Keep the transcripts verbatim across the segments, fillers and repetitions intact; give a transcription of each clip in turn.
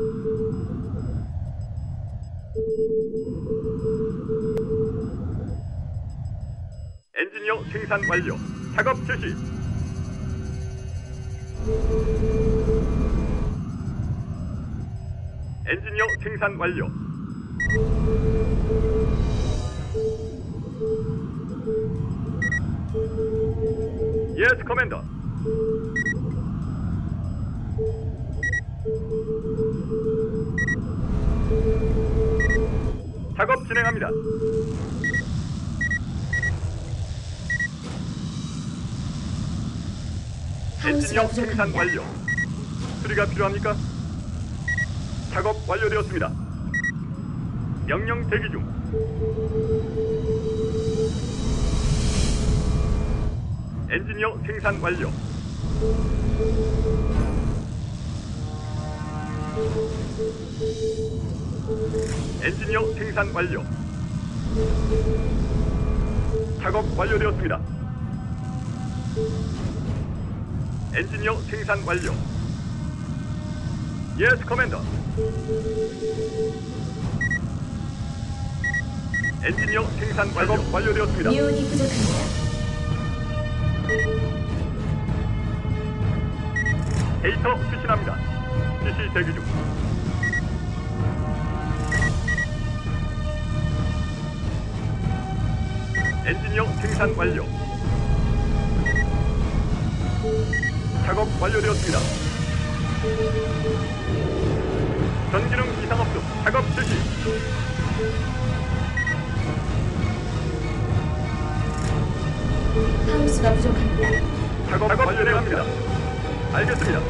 엔지니어 생산 완료. 작업 실시. 엔지니어 생산 완료. 예스 커맨더. 작업 진행합니다. 엔지니어 생산 완료. 수리가 필요합니까? 작업 완료되었습니다. 명령 대기 중. 엔지니어 생산 완료. 엔지니어 생산 완료. 작업 완료되었습니다. 엔지니어 생산 완료. 예스 커맨더. 엔지니어 생산 완료. 작업 완료되었습니다. 미온이 부족합니다. 데이터 수신합니다. 지시 대기 중. 엔지니어 생산 완료. 작업 완료되었습니다. 전기능 이상 없음. 작업 실시. 하우스가 부족합니다. 작업, 작업 완료되었습니다. 알겠습니다.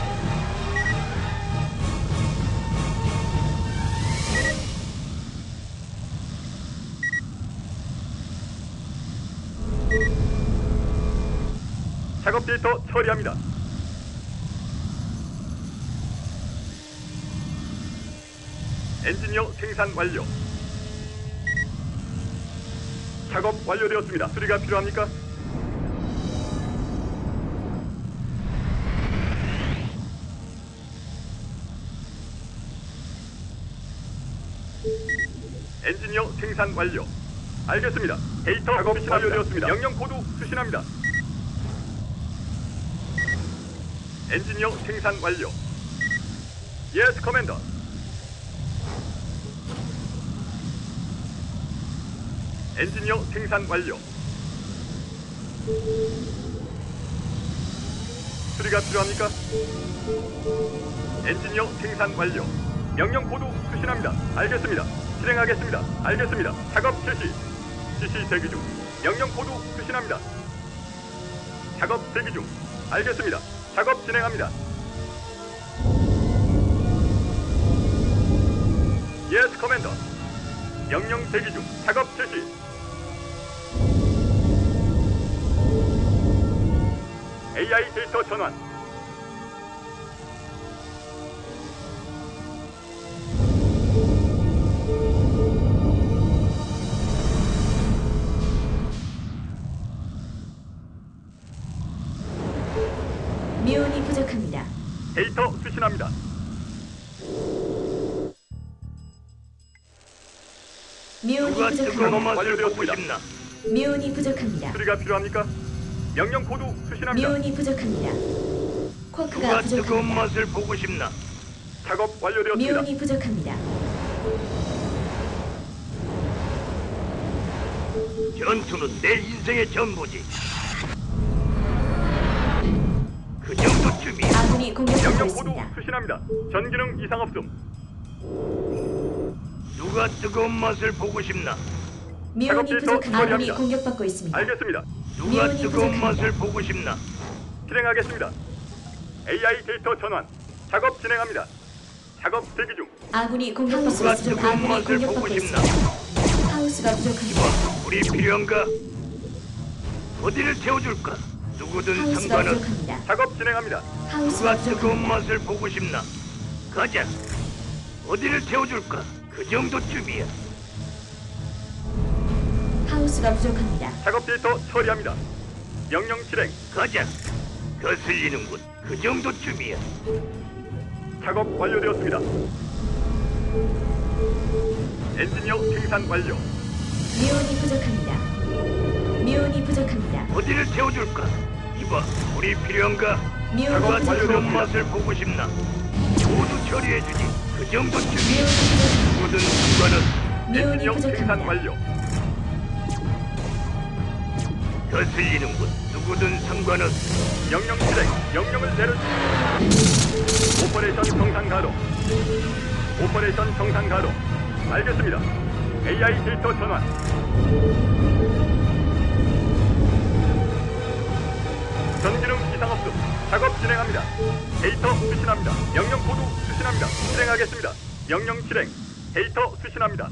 작업 데이터 처리합니다. 엔지니어 생산 완료. 작업 완료되었습니다. 수리가 필요합니까? 엔지니어 생산 완료. 알겠습니다. 데이터 작업 완료되었습니다. 명령 코드 수신합니다. 엔지니어 생산 완료. 예스 커맨더. 엔지니어 생산 완료. 수리가 필요합니까? 엔지니어 생산 완료. 명령 코드 수신합니다. 알겠습니다. 실행하겠습니다. 알겠습니다. 작업 실시. 지시 대기 중. 명령 코드 수신합니다. 작업 대기 중. 알겠습니다. 작업 진행합니다. 예스 커맨더. 명령 대기 중. 작업 실시. 에이아이 데이터 전환. 미온이 부족합니다. 데이터 수신합니다. 미온이 작업 부족합니다. 완료되었습니다. 미온이 부족합니다. 수리가 필요합니까? 명령 코드 수신합니다. 미온이 부족합니다. 쿼크가 누가 뜨거운 부족합니다. 맛을 보고 싶나? 작업 완료되었습니다. 미온이 부족합니다. 전투는 내 인생의 전부지. 그 정도쯤이야. 아군이 공격받고 명령 코드 있습니다. 수신합니다. 전기능 이상 없음. 누가 뜨거운 맛을 보고 싶나? 미온이 데이터 부족한 아군이 처리합니다. 공격받고 있습니다. 알겠습니다. 누가 미온이 뜨거운 부족합니다. 맛을 보고 싶나? 실행하겠습니다. 에이아이 데이터 전환. 작업 진행합니다. 작업 대기 중. 아군이 공격받고 누가 있습니다. 뜨거운 아군이 맛을 보고 공격받고 싶나? 있습니다. 하우스가 부족합니다. 우리 필요한가? 어디를 태워줄까? 누구든 하우스가 상관은. 부족합니다. 작업 진행합니다. 하우스가 누가 뜨거운 부족합니다. 맛을 보고 싶나? 가자. 어디를 태워줄까? 그 정도쯤이야. 하우스가 부족합니다. 작업 데이터 처리합니다. 명령 실행. 가자. 거슬리는군. 그 정도쯤이야. 작업 완료되었습니다. 엔지니어 생산 완료. 미온이 부족합니다. 미온이 부족합니다. 어디를 태워줄까? 이봐, 우리 필요한가? 미온이 누가 완료되었습니다. 새로운 부족합니다. 맛을 보고 싶나? 모두 처리해주지. 그 정도쯤 미온이 부족합니다. 모든 수관은 미온이 엔지니어 생산 부족합니다. 완료. 거슬리는군. 누구든 상관없어. 명령 실행. 명령을 내려주십시오. 오퍼레이션 정상 가동. 오퍼레이션 정상 가동. 알겠습니다. 에이아이 데이터 전환. 전기능 이상 없음. 작업 진행합니다. 데이터 수신합니다. 명령 코드 수신합니다. 실행하겠습니다. 명령 실행. 데이터 수신합니다.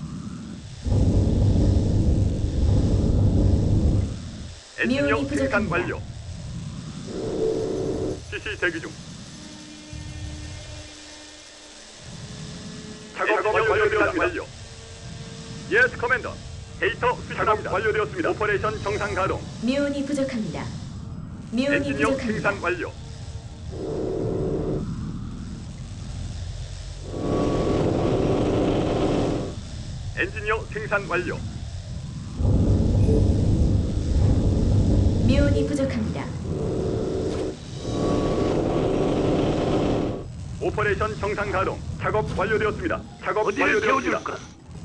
엔지니어 미온이 생산 부족합니다. 완료. 지시 대기 중. 작업 완료되었습니다. 완료. 예스 커맨더. 데이터 수신합니다. 완료되었습니다. 오퍼레이션 정상 가동. 미온이 부족합니다. 미온이 엔지니어 부족합니다. 생산 완료. 엔지니어 생산 완료. 미온이 부족합니다. 오퍼레이션 정상 가동. 작업 완료되었습니다. 작업 어디를 완료되었습니다. 태워줄까?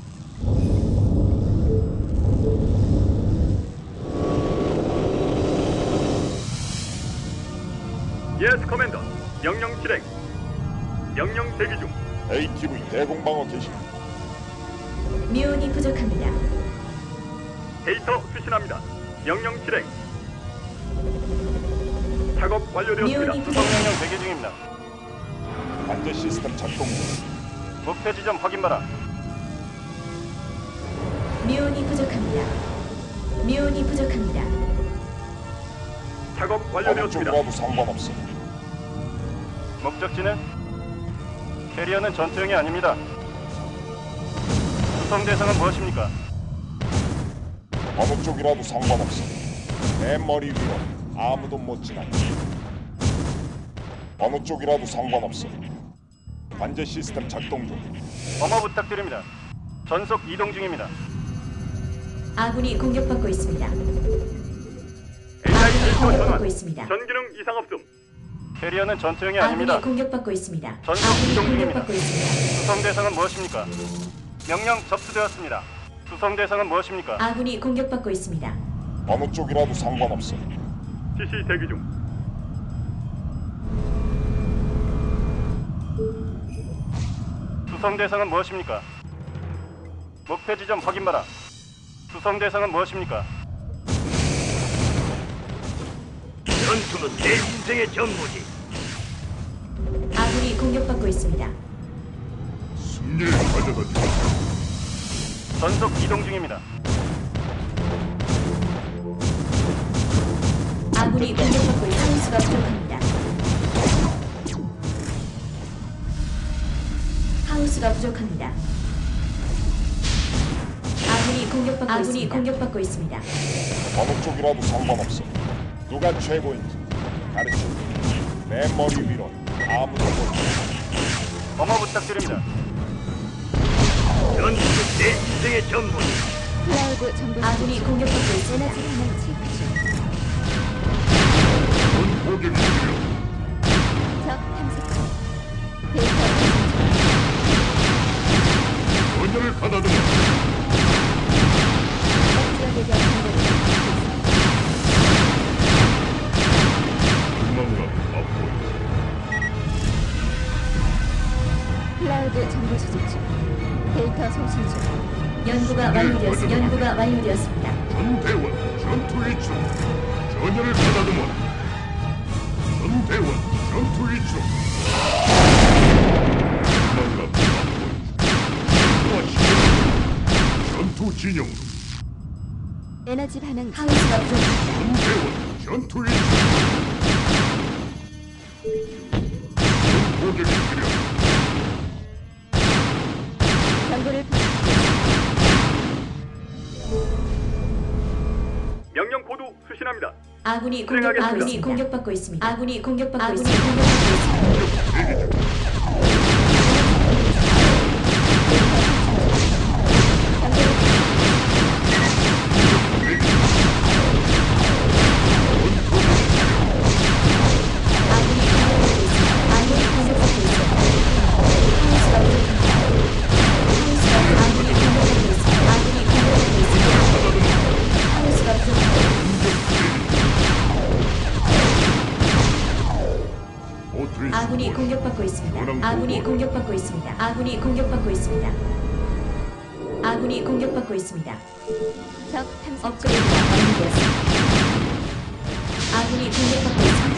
예스 커맨더. 명령 실행. 명령 대기 중. 에이티브이 대공방어 개시. 미온이 부족합니다. 데이터 수신합니다. 명령 실행. 작업 완료되었습니다. 미온이 부족합니다. 명령 대기 중입니다. 관제 시스템 작동 중. 목표 지점 확인 바라. 미온이 부족합니다. 미온이 부족합니다. 작업 어느 완료되었습니다. 쪽이라도 상관없어. 목적지는 캐리어는 전투용이 아닙니다. 수송 대상은 무엇입니까? 어느 쪽이라도 상관없어. 내 머리 위로 아무도 못 지나. 어느 쪽이라도 상관없어. 관제 시스템 작동 중. 어머 부탁드립니다. 전속 이동 중입니다. 아군이 공격받고 있습니다. 에이아이 아군이 데이터 공격받고 전환. 있습니다. 전기능 이상 없음. 캐리어는 전투용이 아군이 아닙니다. 공격받고 있습니다. 전속 아군이 이동 중입니다. 공격받고 있습니다. 수송 대상은 무엇입니까? 명령 접수되었습니다. 수송 대상은 무엇입니까? 아군이 공격받고 있습니다. 어느 쪽이라도 상관없어. 지시 대기 중. 수송 대상은 무엇입니까? 목표 지점 확인 바라. 수송 대상은 무엇입니까? 전투는 내 인생의 전부지. 아군이 공격받고 있습니다. 승리를 가져다 주. 전속 이동 중입니다. 아군이 공격받고 있습니다. 하우스가 부족합니다. 하우스가 부족합니다. 아군이 공격받고 아군이 있습니다. 공격받고 있습니다. 어느 쪽이라도 상관없어. 누가 최고인지 가르쳐. 내 머리 위로 아무도 못 지나. 어머 부탁드립니다. 전투는 내 인생의 전부지. 클라우드 정보 아군이 공격받고 있습니다. 에너지 반응 체크 중. 포기를 적 탐색 중. 데이터 전열을 가다듬어. 지역에 대한 정보를 도망가 앞으로. 클라우드 정보 수집 중. 데이터 송신 중. 연구가 완료되었습니다. 연구가 완료되었습니다. 전대원 전투 위중. 전열을 가다듬어. 전대원 전투 위중. 도망가 앞으로. 전투 진영으로. 에너지 반응 중. 하우스가 부족합니다. 전대원 전투 위중. 포격이 필요하다. 정보를 명령 코드 수신합니다. 아군이 공격 수행하겠습니다. 아군이 공격받고 있습니다. 아군이 공격받고 아군이 공격받고 있습니다. 대기 중. 있습니다. 아군이 공격받고 있습니다. 아군이 공격받고 있습니다. 아군이 공격받고 있습니다. 적 탐색 중. 업그레이드가 완료되었습니다. 아군이 공격받고 있습니다.